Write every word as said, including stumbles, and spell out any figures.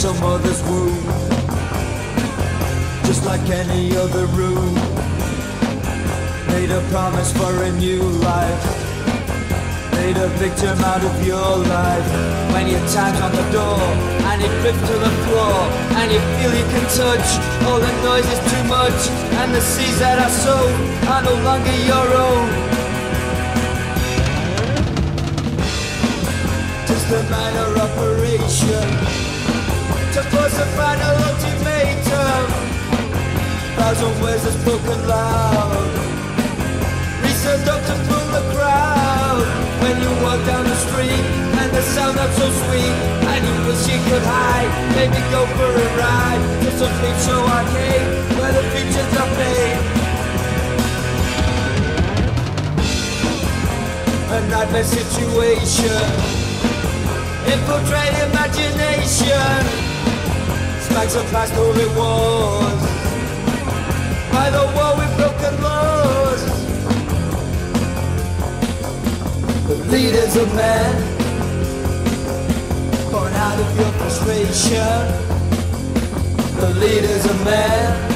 your mother's womb, just like any other room. Made a promise for a new life, made a victim out of your life. When your time's on the door and it drips to the floor and you feel you can touch, all the noise is too much and the seas that are sown are no longer your own. Just a minor operation to force a final ultimatum. Thousand words are spoken loud, reasoned up to fool the crowd. When you walk down the street and the sound not so sweet, and you wish you could hide, maybe go for a ride to some peep show arcade where the features are paid. A nightmare situation, infiltrate imagination, smacks of past who it was, by the war with broken laws. The leader's a man, born out of your frustration. The leader's a man,